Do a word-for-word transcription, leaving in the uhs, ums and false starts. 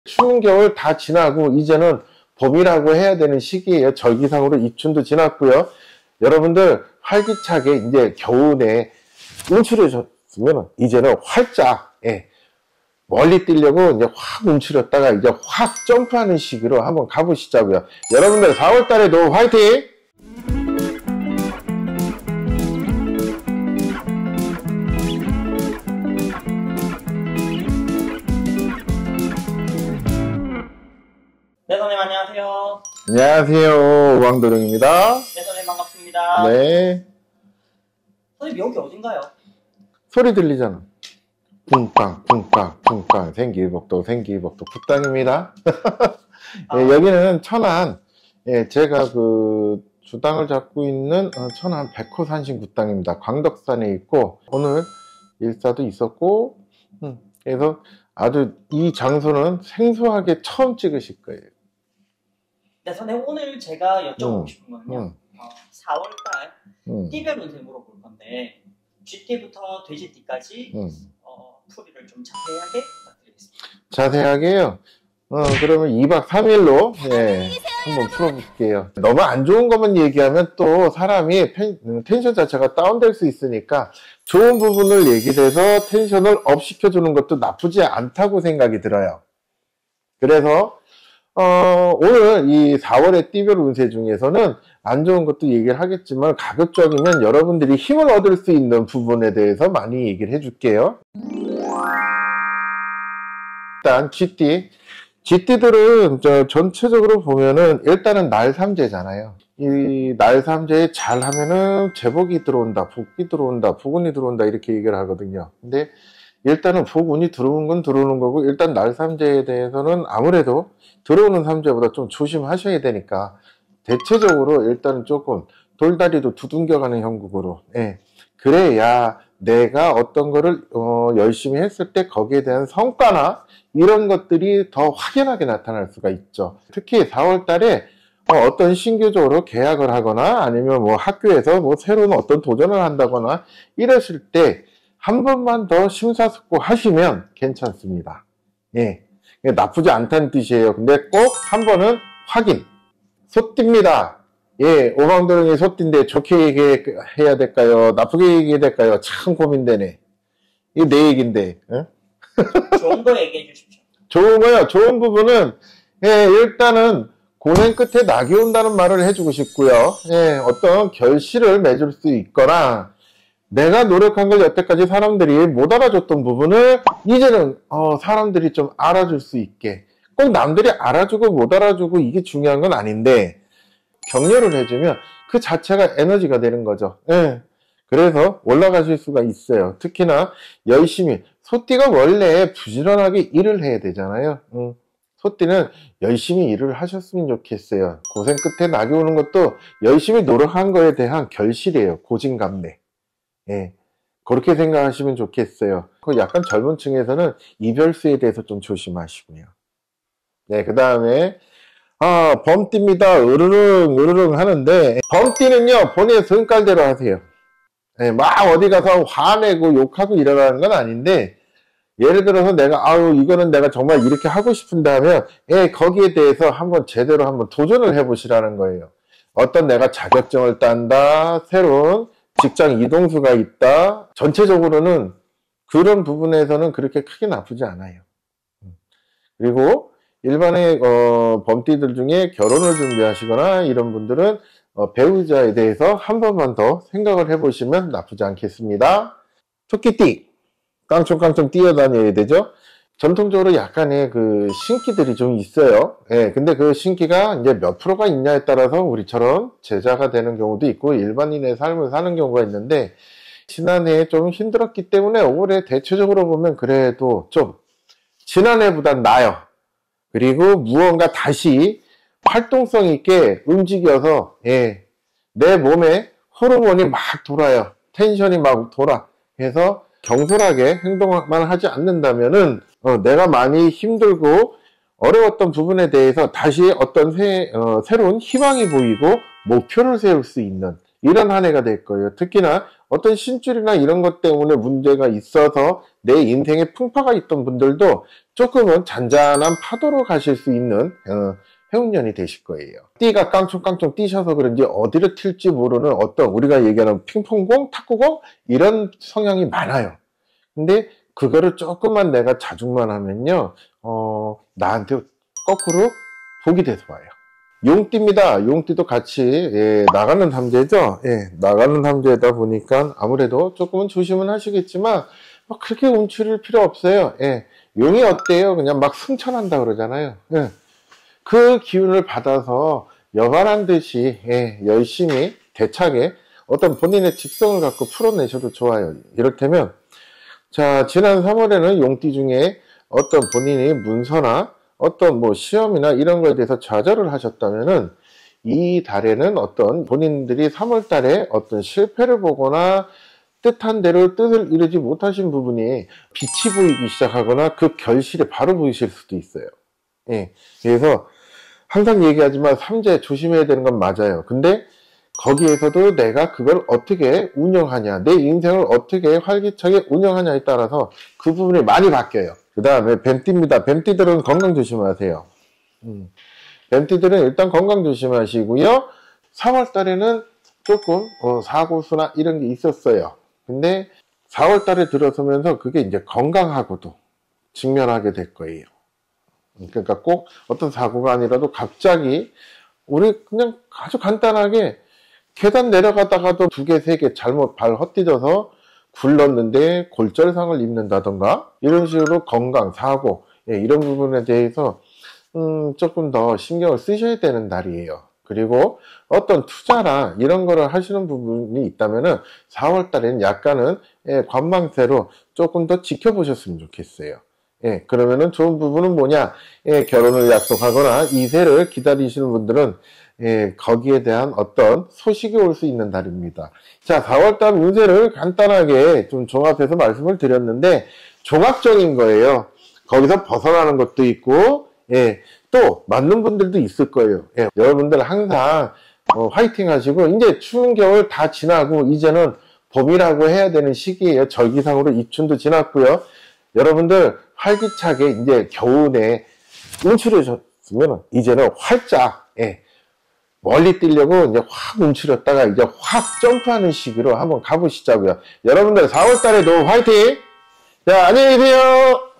추운 겨울 다 지나고 이제는 봄이라고 해야 되는 시기예요. 절기상으로 입춘도 지났고요. 여러분들 활기차게 이제 겨울에 움츠려졌으면 이제는 활짝, 예, 멀리 뛰려고 이제 확 움츠렸다가 이제 확 점프하는 시기로 한번 가보시자고요. 여러분들 사월 달에도 화이팅! 네, 선생님 안녕하세요. 안녕하세요. 오광도령입니다. 네, 선생님 반갑습니다. 네. 선생님 여기 어딘가요? 소리 들리잖아. 쿵빵 쿵빵 쿵빵 생기복도 생기복도 굿땅입니다. 아. 예, 여기는 천안, 예, 제가 그 주당을 잡고 있는 어, 천안 백호산신 굿땅입니다. 광덕산에 있고 오늘 일사도 있었고, 음, 그래서 아주 이 장소는 생소하게 처음 찍으실 거예요. 네, 선생님 오늘 제가 여쭤보고 음, 싶은 거는요. 음. 어, 사월달 음. 띠별 운세 물어볼 건데 쥐띠부터 돼지띠까지 음. 어, 풀이를 좀 자세하게 부탁드리겠습니다. 자세하게요. 어, 그러면 이박 삼일로 예, 한번 풀어볼게요. 너무 안 좋은 것만 얘기하면 또 사람이 펜, 텐션 자체가 다운될 수 있으니까 좋은 부분을 얘기해서 텐션을 업 시켜주는 것도 나쁘지 않다고 생각이 들어요. 그래서 어, 오늘 이 사월의 띠별 운세 중에서는 안 좋은 것도 얘기를 하겠지만 가급적이면 여러분들이 힘을 얻을 수 있는 부분에 대해서 많이 얘기를 해줄게요. 일단 쥐띠 쥐띠들은 저 전체적으로 보면은 일단은 날삼재잖아요. 이 날삼재에 잘 하면은 제복이 들어온다, 복이 들어온다, 복운이 들어온다 이렇게 얘기를 하거든요. 근데 일단은 복운이 들어오는 건 들어오는 거고, 일단 날삼재에 대해서는 아무래도 들어오는 삼재보다 좀 조심하셔야 되니까 대체적으로 일단은 조금 돌다리도 두둥겨가는 형국으로, 예, 그래야 내가 어떤 거를 어, 열심히 했을 때 거기에 대한 성과나 이런 것들이 더 확연하게 나타날 수가 있죠. 특히 사월 달에 어, 어떤 신규적으로 계약을 하거나 아니면 뭐 학교에서 뭐 새로운 어떤 도전을 한다거나 이러실 때 한 번만 더 심사숙고하시면 괜찮습니다. 예, 나쁘지 않다는 뜻이에요. 근데 꼭 한 번은 확인. 소띠입니다. 예, 오광도령이 소띠인데 좋게 얘기해야 될까요? 나쁘게 얘기해야 될까요? 참 고민되네. 이게 내 얘기인데. 예? 좋은 거 얘기해 주십시오. 좋은 거요. 좋은 부분은, 예, 일단은 고생 끝에 낙이 온다는 말을 해주고 싶고요. 예, 어떤 결실을 맺을 수 있거나 내가 노력한 걸 여태까지 사람들이 못 알아줬던 부분을 이제는 어, 사람들이 좀 알아줄 수 있게, 꼭 남들이 알아주고 못 알아주고 이게 중요한 건 아닌데 격려를 해주면 그 자체가 에너지가 되는 거죠. 예. 그래서 올라가실 수가 있어요. 특히나 열심히, 소띠가 원래 부지런하게 일을 해야 되잖아요. 음. 소띠는 열심히 일을 하셨으면 좋겠어요. 고생 끝에 낙이 오는 것도 열심히 노력한 거에 대한 결실이에요. 고진감래. 예, 그렇게 생각하시면 좋겠어요. 약간 젊은 층에서는 이별수에 대해서 좀 조심하시고요. 네, 그 다음에 아, 범띠입니다. 으르릉 으르릉 하는데, 범띠는요 본인의 성깔대로 하세요. 네, 막 어디 가서 화내고 욕하고 이러라는 건 아닌데, 예를 들어서 내가 아우 이거는 내가 정말 이렇게 하고 싶은데 하면, 예, 거기에 대해서 한번 제대로 한번 도전을 해보시라는 거예요. 어떤 내가 자격증을 딴다, 새로운 직장 이동수가 있다, 전체적으로는 그런 부분에서는 그렇게 크게 나쁘지 않아요. 그리고 일반의 어, 범띠들 중에 결혼을 준비하시거나 이런 분들은 어, 배우자에 대해서 한 번만 더 생각을 해보시면 나쁘지 않겠습니다. 토끼띠, 깡총깡총 뛰어다녀야 되죠. 전통적으로 약간의 그 신기들이 좀 있어요. 예, 근데 그 신기가 이제 몇 프로가 있냐에 따라서 우리처럼 제자가 되는 경우도 있고 일반인의 삶을 사는 경우가 있는데, 지난해에 좀 힘들었기 때문에 올해 대체적으로 보면 그래도 좀 지난해보단 나아요. 그리고 무언가 다시 활동성 있게 움직여서, 예, 내 몸에 호르몬이 막 돌아요. 텐션이 막 돌아. 그래서 경솔하게 행동만 하지 않는다면은 어, 내가 많이 힘들고 어려웠던 부분에 대해서 다시 어떤 새, 어, 새로운 희망이 보이고 목표를 세울 수 있는 이런 한 해가 될 거예요. 특히나 어떤 신줄이나 이런 것 때문에 문제가 있어서 내 인생에 풍파가 있던 분들도 조금은 잔잔한 파도로 가실 수 있는 어, 해운년이 되실 거예요. 띠가 깡총깡총 뛰셔서 그런지 어디를 튈지 모르는 어떤 우리가 얘기하는 핑퐁공, 탁구공 이런 성향이 많아요. 근데 그거를 조금만 내가 자중만 하면요, 어, 나한테 거꾸로 복이 돼서 와요. 용띠입니다. 용띠도 같이 예, 나가는 삼재죠. 예, 나가는 삼재다 보니까 아무래도 조금은 조심은 하시겠지만 뭐 그렇게 움츠릴 필요 없어요. 예, 용이 어때요? 그냥 막 승천한다 그러잖아요. 예, 그 기운을 받아서 여간한 듯이 예, 열심히 대차게 어떤 본인의 직성을 갖고 풀어내셔도 좋아요. 이를테면 자, 지난 삼월에는 용띠 중에 어떤 본인이 문서나 어떤 뭐 시험이나 이런 거에 대해서 좌절을 하셨다면은 이 달에는 어떤 본인들이 삼월 달에 어떤 실패를 보거나 뜻한 대로 뜻을 이루지 못하신 부분이 빛이 보이기 시작하거나 그 결실이 바로 보이실 수도 있어요. 예. 그래서 항상 얘기하지만 삼재 조심해야 되는 건 맞아요. 근데 거기에서도 내가 그걸 어떻게 운영하냐, 내 인생을 어떻게 활기차게 운영하냐에 따라서 그 부분이 많이 바뀌어요. 그 다음에 뱀띠입니다. 뱀띠들은 건강 조심하세요. 음. 뱀띠들은 일단 건강 조심하시고요. 삼월 달에는 조금 어, 사고수나 이런 게 있었어요. 근데 사월 달에 들어서면서 그게 이제 건강하고도 직면하게 될 거예요. 그러니까 꼭 어떤 사고가 아니라도 갑자기 우리 그냥 아주 간단하게 계단 내려가다가도 두 개, 세 개 잘못 발 헛디뎌서 굴렀는데 골절상을 입는다던가 이런 식으로 건강, 사고 예, 이런 부분에 대해서 음, 조금 더 신경을 쓰셔야 되는 달이에요. 그리고 어떤 투자나 이런 거를 하시는 부분이 있다면은 사월 달에는 약간은 예, 관망세로 조금 더 지켜보셨으면 좋겠어요. 예, 그러면은 좋은 부분은 뭐냐? 예, 결혼을 약속하거나 이세를 기다리시는 분들은 예, 거기에 대한 어떤 소식이 올 수 있는 달입니다. 자, 사월 달 운세를 간단하게 좀 종합해서 말씀을 드렸는데 종합적인 거예요. 거기서 벗어나는 것도 있고 예, 또 맞는 분들도 있을 거예요. 예, 여러분들 항상 어, 화이팅 하시고 이제 추운 겨울 다 지나고 이제는 봄이라고 해야 되는 시기예요. 절기상으로 입춘도 지났고요. 여러분들 활기차게 이제 겨울에 움츠러졌으면 이제는 활짝 예, 멀리 뛰려고 이제 확 움츠렸다가 이제 확 점프하는 시기로 한번 가보시자고요. 여러분들 사월 달에도 화이팅! 자, 안녕히 계세요!